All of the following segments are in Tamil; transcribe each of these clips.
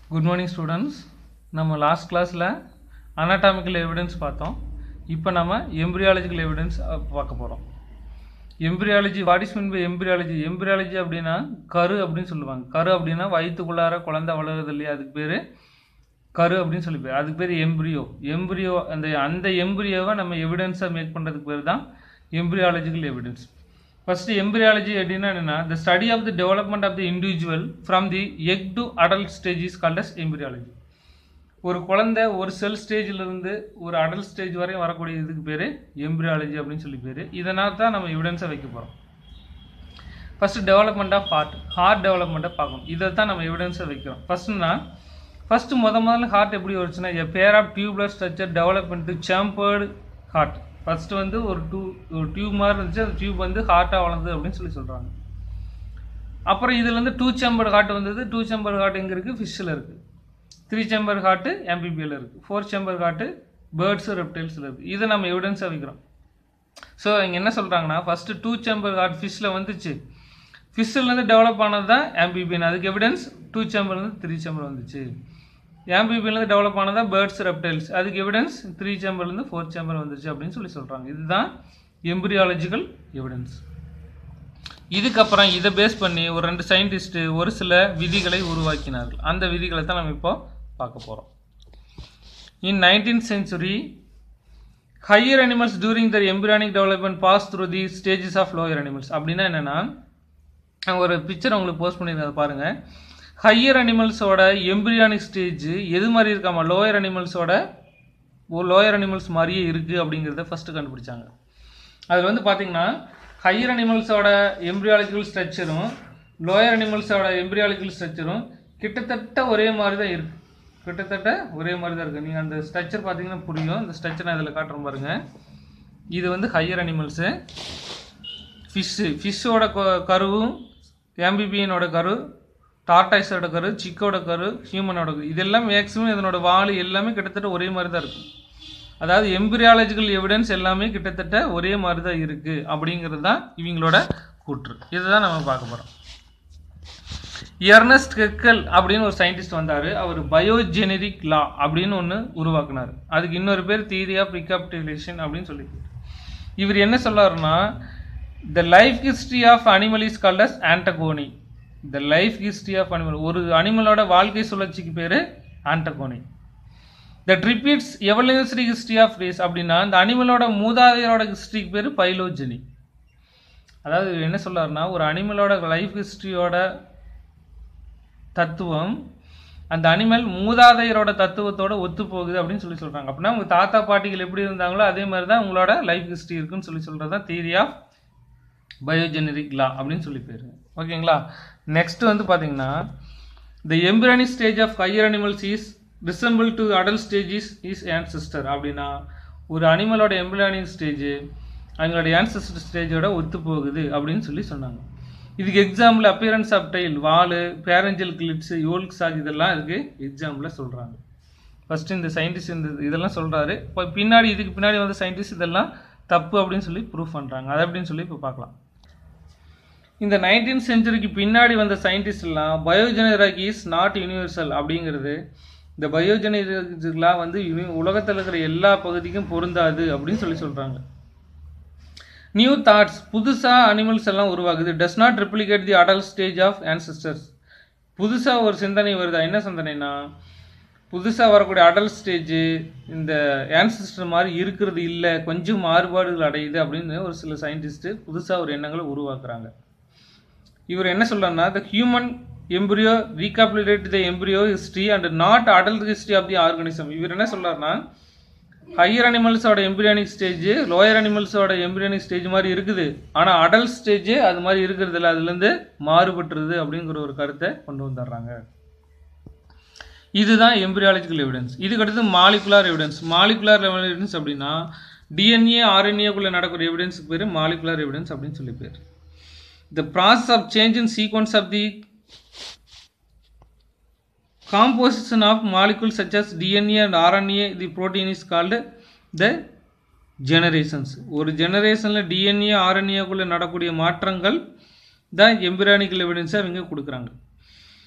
Good morning students. நம்ம last classல anatomical evidence பார்த்தோம். இப்போ நம்ம embryological evidence பார்க்க போறோம். Embryology, what is meant by embryology? Embryology அப்படினா கரு அப்படினு சொல்லுவாங்க. கரு அப்படினா வயித்துக்குள்ளார குழந்தை வளருது இல்லையா, அதுக்கு பேரு கரு அப்படினு சொல்லி பேரு. அதுக்கு பேரு embryo. Embryo அந்த embryoவை நம்ம evidence-ஆ மேக் பண்றதுக்கு பேரு தான் embryological evidence. First, embryology is the study of the development of the individual from the egg to adult stage is called as embryology. ஒரு குழந்தை ஒரு செல் ஸ்டேஜில் இருந்து ஒரு அடல்ட் ஸ்டேஜ் வரையும் வரக்கூடிய இதுக்கு பேர் எம்பிரியாலஜி அப்படின்னு சொல்லி பேர். இதனால் தான் நம்ம எவிடன்ஸை வைக்க போகிறோம். ஃபஸ்ட்டு டெவலப்மெண்ட் ஆஃப் ஹார்ட் டெவலப்மெண்ட்டை பார்க்கணும். இதை தான் நம்ம எவிடன்ஸை வைக்கிறோம். ஃபஸ்ட்டு முதல்ல ஹார்ட் எப்படி வருச்சுன்னா, a pair of tubular structure development chambered heart. First வந்து ஒரு டியூப் மாதிரி இருந்துச்சு, அந்த டியூப் வந்து ஹார்ட்டாக வளர்ந்தது அப்படின்னு சொல்லி சொல்கிறாங்க. அப்புறம் இதுலேருந்து 2 சேம்பர் ஹார்ட் வந்தது. 2 சேம்பர் ஹார்ட் எங்கே இருக்குது? ஃபிஷ்ஷில் இருக்குது. 3 சேம்பர் ஹார்ட்டு ஆம்பிபியில் இருக்குது. 4 சேம்பர் ஹார்ட்டு பேர்ட்ஸு ரெப்டைல்ஸில் இருக்குது. இதை நம்ம எவிடன்ஸாக வைக்கிறோம். ஸோ இங்கே என்ன சொல்கிறாங்கன்னா, ஃபஸ்ட்டு 2 சேம்பர் ஹார்ட் ஃபிஷ்ஷில் வந்துச்சு. ஃபிஷ்ஷிலேருந்து டெவலப் ஆனது தான் ஆம்பிபியன். அதுக்கு எவிடன்ஸ் 2 சேம்பர்லேருந்து 3 சேம்பர் வந்துச்சு. ஆம்பிபியிலேருந்து டெவலப் ஆனதா பேர்ட்ஸ் ரெப்டைல்ஸ், அதுக்கு எவிடன்ஸ் 3 சேம்பர்லேருந்து 4 சேம்பர் வந்துச்சு அப்படின்னு சொல்லி சொல்கிறாங்க. இதுதான் எம்பிரியாலஜிக்கல் எவிடன்ஸ். இதுக்கப்புறம் இதை பேஸ் பண்ணி ஒரு 2 சயின்டிஸ்ட்டு ஒரு சில விதிகளை உருவாக்கினார்கள். அந்த விதிகளை தான் நம்ம இப்போ பார்க்க போகிறோம். இன் 19th century, higher animals during their embryonic development pass through the stages of lower animals. அப்படின்னா என்னென்னா, ஒரு பிக்சர் உங்களுக்கு போஸ்ட் பண்ணியிருக்கேன், பாருங்கள். ஹையர் அனிமல்ஸோட எம்பிரியானிக் ஸ்டேஜ் எது மாதிரி இருக்காமா, லோயர் அனிமல்ஸ் மாதிரியே இருக்குது அப்படிங்கிறத ஃபஸ்ட்டு கண்டுபிடிச்சாங்க. அதில் வந்து பார்த்திங்கன்னா, ஹையர் அனிமல்ஸோட எம்பிரியாலஜிக்கல் ஸ்ட்ரக்சரும் லோயர் அனிமல்ஸோட எம்பிரியாலஜிக்கல் ஸ்ட்ரக்சரும் கிட்டத்தட்ட ஒரே மாதிரி தான் இருக்குது. நீங்கள் அந்த ஸ்ட்ரக்சர் பார்த்தீங்கன்னா புரியும். இந்த ஸ்ட்ரக்சர் நான் இதில் காட்டுறேன் பாருங்கள். இது வந்து ஹையர் அனிமல்ஸு. ஃபிஷ்ஷோட கருவும் ஆம்பிபியனோட கரு, டார்டாய்ஸோட கரு, சிக்கோட கரு, ஹியூமனோட கரு, இதெல்லாம் மேக்ஸிமம் இதனோட வால் எல்லாமே கிட்டத்தட்ட ஒரே மாதிரி தான் இருக்கும். அதாவது எம்பிரியாலஜிக்கல் எவிடன்ஸ் எல்லாமே கிட்டத்தட்ட ஒரே மாதிரி தான் இருக்குது அப்படிங்கிறது தான் இவங்களோட கூற்று. இதுதான் நம்ம பார்க்க போகிறோம். எர்னஸ்ட் ஹெக்கல் அப்படின்னு ஒரு சயின்டிஸ்ட் வந்தார். அவர் பயோஜெனரிக் லா அப்படின்னு ஒன்று உருவாக்குனார். அதுக்கு இன்னொரு பேர் தியரி ஆஃப் ரிகாபிடுலேஷன் அப்படின்னு சொல்லி. இவர் என்ன சொல்லாருன்னா, the life history of animal is called as ontogeny. The life history of animal, ஒரு அனிமலோட வாழ்க்கை சுழற்சிக்கு பேர் ontogeny. That repeats evolutionary history of race அப்படின்னா, இந்த அனிமலோட மூதாதையரோட ஹிஸ்ட்ரிக்கு பேர் பைலோஜெனி. அதாவது என்ன சொல்லாருன்னா, ஒரு அனிமலோட லைஃப் ஹிஸ்ட்ரியோட தத்துவம் அந்த அனிமல் மூதாதையரோட தத்துவத்தோட ஒத்து போகுது அப்படின்னு சொல்லி சொல்கிறாங்க. அப்படின்னா உங்கள் தாத்தா பாட்டிகள் எப்படி இருந்தாங்களோ அதே மாதிரி தான் உங்களோட லைஃப் ஹிஸ்ட்ரி இருக்குன்னு சொல்லி சொல்கிறது தான் தியரி ஆஃப் பயோஜெனரிக் லா அப்படின்னு சொல்லி பேர். ஓகேங்களா? நெக்ஸ்ட் வந்து பார்த்தீங்கன்னா, the embryonic stage of higher animals is resemble to adult stages is ancestor. அப்படின்னா ஒரு அனிமலோட எம்பிரியானிக் ஸ்டேஜ் அவங்களோட ஆன்செஸ்டர் ஸ்டேஜோட ஒத்து போகுது அப்படின்னு சொல்லி சொன்னாங்க. இதுக்கு எக்ஸாம்பிள் அப்பியரன்ஸ் ஆஃப் டைல், வால், பேரஞ்சல் கிளிப்ஸ், யோல்க்ஸ் ஆகி இதெல்லாம் இதுக்கு எக்ஸாம்பிளாக சொல்கிறாங்க. ஃபஸ்ட்டு இந்த சயின்டிஸ்ட் இதெல்லாம் சொல்கிறாரு. இப்போ இதுக்கு பின்னாடி வந்து சயின்டிஸ்ட் இதெல்லாம் தப்பு அப்படின்னு சொல்லி ப்ரூவ் பண்ணுறாங்க. அது அப்படின்னு சொல்லி இப்போ பார்க்கலாம். இந்த 19th centuryக்கு பின்னாடி வந்த சயின்டிஸ்ட்லாம் பயோஜெனரிக் இஸ் நாட் யூனிவர்சல் அப்படிங்கிறது, இந்த பயோஜெனரிக்லாம் வந்து உலகத்தில் இருக்கிற எல்லா பகுதிக்கும் பொருந்தாது அப்படின்னு சொல்லி சொல்கிறாங்க. நியூ தாட்ஸ், புதுசாக அனிமல்ஸ் எல்லாம் உருவாகுது. Does not replicate the adult stage of ancestors. புதுசாக ஒரு சிந்தனை வருதா, என்ன சிந்தனைனா, புதுசாக வரக்கூடிய அடல்ட் ஸ்டேஜ் இந்த ஆன்செஸ்டர் மாதிரி இருக்கிறது இல்லை, கொஞ்சம் மாறுபாடுகள் அடையுது அப்படின்னு ஒரு சில சயின்டிஸ்ட்டு புதுசாக ஒரு எண்ணங்களை உருவாக்குறாங்க. இவர் என்ன சொல்றாருன்னா, the human embryo recapitulate the embryo history and not adult history of the organism. இவர் என்ன சொல்றாருன்னா, ஹையர் அனிமல்ஸோட எம்பிரியானிக் ஸ்டேஜ் லோயர் அனிமல்ஸோட எம்பிரியானிக் ஸ்டேஜ் மாதிரி இருக்குது, ஆனால் அடல்ட் ஸ்டேஜ் அது மாதிரி இருக்கிறது இல்லை, அதுலேருந்து மாறுபட்டுருது அப்படிங்கிற ஒரு கருத்தை கொண்டு வந்துடுறாங்க. இதுதான் எம்பிரியாலஜிக்கல் எவிடன்ஸ். இதுக்கடுத்து மாலிகுலார் எவிடன்ஸ். மாலிகுலார் எவிடன்ஸ் அப்படின்னா டிஎன்ஏ ஆர்என்ஏக்குள்ளே நடக்கிற எவிடன்ஸுக்கு பேர் மாலிகுலார் எவிடன்ஸ் அப்படின்னு சொல்லி பேர். The process of change in sequence of the composition of molecules such as DNA and RNA, the protein is called the generations. ஒரு ஜெனரேஷனில் டிஎன்ஏ ஆர்என்ஏக்குள்ளே நடக்கூடிய மாற்றங்கள் தான் எம்பிரியானிக்கல் எவிடன்ஸை அவங்க கொடுக்குறாங்க.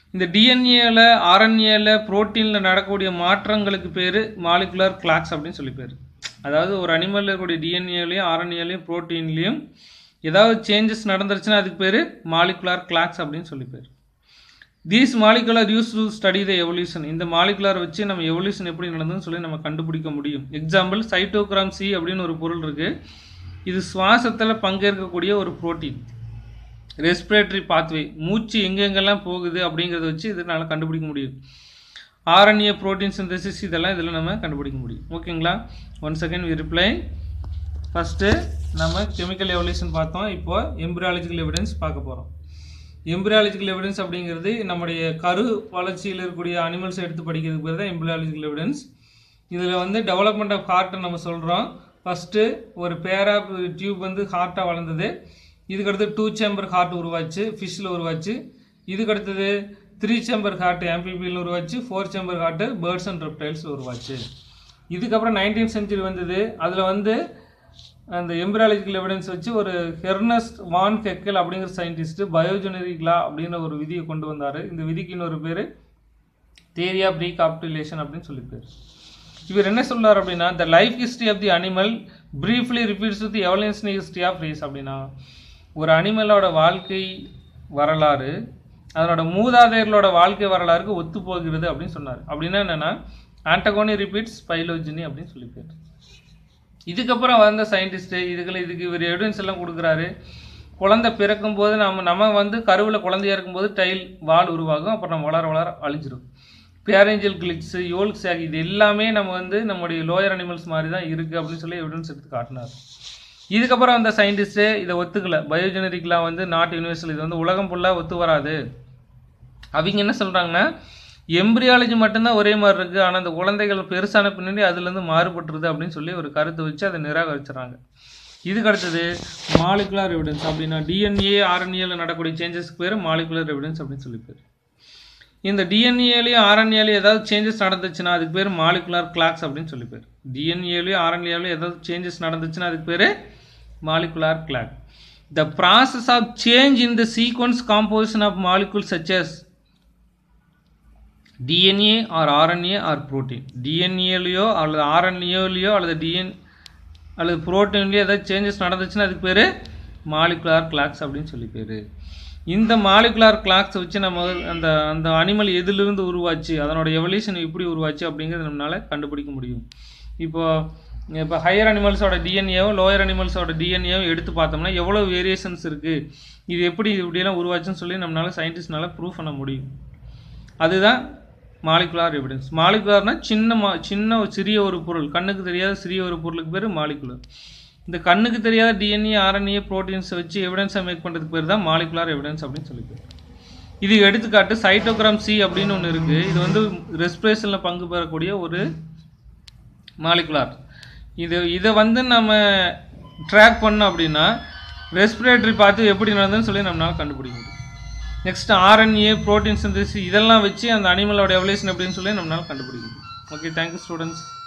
இந்த டிஎன்ஏல ஆர்என்ஏல புரோட்டீனில் நடக்கக்கூடிய மாற்றங்களுக்கு பேர் மாலிகுலர் கிளாக்ஸ் அப்படின்னு சொல்லி பேர். அதாவது ஒரு அனிமலில் இருக்கக்கூடிய டிஎன்ஏலையும் ஆர்என்ஏலையும் புரோட்டீன்லேயும் ஏதாவது சேஞ்சஸ் நடந்துருச்சுன்னா அதுக்கு பேர் மாலிகுலர் கிளாக்ஸ் அப்படின்னு சொல்லி பேர். These molecular use to study the evolution. இந்த மாலிகுலர் வச்சு நம்ம எவல்யூஷன் எப்படி நடந்ததுன்னு சொல்லி நம்ம கண்டுபிடிக்க முடியும். எக்ஸாம்பிள் சைட்டோகிராம் சி அப்படின்னு ஒரு பொருள் இருக்குது. இது சுவாசத்தில் பங்கேற்கக்கூடிய ஒரு புரோட்டீன். ரெஸ்பிரேட்டரி பாத்வே, மூச்சு எங்கெங்கெல்லாம் போகுது அப்படிங்கிறத வச்சு இதனால் கண்டுபிடிக்க முடியும். ஆர்என்ஏ புரோட்டீன் சிந்தசிஸ் இதெல்லாம் இதில் நம்ம கண்டுபிடிக்க முடியும். ஓகேங்களா? One second we reply. First நம்ம கெமிக்கல் எவல்யூஷன் பார்த்தோம். இப்போ எம்பிரியாலஜிக்கல் எவிடன்ஸ் பார்க்க போகிறோம். எம்பிரியாலஜிக்கல் எவிடன்ஸ் அப்படிங்கிறது நம்முடைய கரு வளர்ச்சியில் இருக்கக்கூடிய அனிமல்ஸ் எடுத்து படிக்கிறதுக்கு பேர் தான் எம்பிரியாலஜிக்கல் எவிடன்ஸ். இதில் வந்து டெவலப்மெண்ட் ஆஃப் ஹார்ட்டை நம்ம சொல்கிறோம். ஃபஸ்ட்டு ஒரு பேரா டியூப் வந்து ஹார்ட்டாக வளர்ந்தது. இதுக்கடுத்து 2 சேம்பர் ஹார்ட் உருவாச்சு, ஃபிஷ்ஷில் உருவாச்சு. இதுக்கடுத்தது 3 சேம்பர் ஹார்ட் ஆம்பிபியில் உருவாச்சு, 4 சேம்பர் ஹார்ட்டு பேர்ட்ஸ் அண்ட் ரெப்டைல்ஸில் உருவாச்சு. இதுக்கப்புறம் 19th சென்ச்சுரி வந்தது. அதில் வந்து அந்த எம்பிரியாலஜிக்கல் எவிடன்ஸ் வச்சு ஒரு ஹெர்னஸ்ட் வான் கெக்கல் அப்படிங்கிற சயின்டிஸ்ட் பயோஜெனரிக் லா அப்படின்ற ஒரு விதியை கொண்டு வந்தார். இந்த விதிக்கு இன்னொரு பேர் தியரி ஆஃப் ரீகாப்டுலேஷன் அப்படின்னு சொல்லி பேர். இவர் என்ன சொல்றார் அப்படின்னா, the life history of the animal briefly repeats with evolutionary history of race. அப்படின்னா ஒரு அனிமலோட வாழ்க்கை வரலாறு அதனோட மூதாதையர்களோட வாழ்க்கை வரலாறுக்கு ஒத்து போகிறது அப்படின்னு சொன்னார். அப்படின்னா என்னன்னா ஆண்டகோனி ரிப்பீட்ஸ் பைலோஜினி அப்படின்னு சொல்லி பேர். இதுக்கப்புறம் வந்த சயின்டிஸ்ட்டு இதுக்கு இவர் எவிடன்ஸ் எல்லாம் கொடுக்குறாரு. குழந்தை பிறக்கும் போது நம்ம வந்து கருவில் குழந்தையா இருக்கும்போது டைல் வால் உருவாகும். அப்புறம் நம்ம வளர வளர அழிஞ்சிடும். பேரேஞ்சல் கிளிக்ஸ், யோல்க் சாக் இது எல்லாமே நம்ம வந்து நம்முடைய லோயர் அனிமல்ஸ் மாதிரி தான் இருக்குது அப்படின்னு சொல்லி எவிடன்ஸ் எடுத்து காட்டினார். இதுக்கப்புறம் அந்த சயின்டிஸ்ட்டு இதை ஒத்துக்கல. பயோஜெனரிக்லாம் வந்து நாட் யூனிவர்சல், இது வந்து உலகம் ஃபுல்லாக ஒத்து வராது. அவங்க என்ன சொல்கிறாங்கன்னா, எம்பிரியாலஜி மட்டும்தான் ஒரே மாதிரி இருக்குது, ஆனால் அந்த குழந்தைகள் பெருசான பின்னாடி அதுலேருந்து மாறுபட்டுருது அப்படின்னு சொல்லி ஒரு கருத்தை வச்சு அதை நிராகரிச்சிடறாங்க. இதுக்கு அடுத்தது மாலிகுலர் எவிடன்ஸ். அப்படின்னா டிஎன்ஏ ஆர்என்ஏல நடக்கக்கூடிய சேஞ்சஸ்க்கு பேர் மாலிகுலர் எவிடன்ஸ் அப்படின்னு சொல்லி பேர். இந்த டிஎன்ஏலையும் ஆர்என்ஏலையும் ஏதாவது சேஞ்சஸ் நடந்துச்சுன்னா அதுக்கு பேர் மாலிகுலர் கிளாக்ஸ் அப்படின்னு சொல்லி பேர். டிஎன்ஏலையும் ஆர்என்ஏலையும் ஏதாவது சேஞ்சஸ் நடந்துச்சுன்னா அதுக்கு பேர் molecular clock. The process of change in the sequence composition of molecules such as DNA or RNA or protein. டிஎன்ஏலையோ அல்லது ஆர்என்ஏலையோ அல்லது புரோட்டீன்லையோ ஏதாவது சேஞ்சஸ் நடந்துச்சுன்னா அதுக்கு பேர் மாலிகுலர் கிளாக்ஸ் அப்படின்னு சொல்லி பேர். இந்த மாலிகுலர் கிளாக்ஸை வச்சு நம்ம அந்த அனிமல் எதிலிருந்து உருவாச்சு, அதனோட எவல்யூஷன் எப்படி உருவாச்சு அப்படிங்கிறது நம்மளால் கண்டுபிடிக்க முடியும். இப்போ ஹையர் அனிமல்ஸோட டிஎன்ஏவோ லோயர் அனிமல்ஸோட டிஎன்ஏவோ எடுத்து பார்த்தோம்னா எவ்வளோ வேரியேஷன்ஸ் இருக்குது, இது எப்படி இப்படியெல்லாம் உருவாச்சுன்னு சொல்லி நம்மளால் சயின்டிஸ்ட்னால ப்ரூவ் பண்ண முடியும். அதுதான் மாலிகுலர் எவிடன்ஸ். மாலிகுலர்னா சிறிய ஒரு பொருள், கண்ணுக்கு தெரியாத சிறிய ஒரு பொருளுக்கு பேர் மாலிகுலர். இந்த கண்ணுக்கு தெரியாத டிஎன்ஏ ஆர்என்ஏ ப்ரோட்டீன்ஸை வச்சு எவிடன்ஸை மேக் பண்ணுறதுக்கு பேர் தான் மாலிகுலர் எவிடன்ஸ் அப்படின்னு சொல்லி பேர். இது எடுத்துக்காட்டு சைட்டோகிராம் சி அப்படின்னு ஒன்று இருக்குது. இது வந்து ரெஸ்பிரேஷனில் பங்கு பெறக்கூடிய ஒரு மாலிகுலர். இதை வந்து நம்ம ட்ராக் பண்ணோம் அப்படின்னா ரெஸ்பிரேட்டரி பார்த்து எப்படி நடந்ததுன்னு சொல்லி நம்மளால் கண்டுபிடிக்க முடியும். நெக்ஸ்ட் ஆர்என்ஏ புரோட்டீன் சிந்தசிஸ் இதெல்லாம் வச்சு அந்த அனிமலோட எவல்யூஷன் எப்படின்னு சொல்லி நம்மளால் கண்டுபிடிக்க முடியும். Okay, thank you students.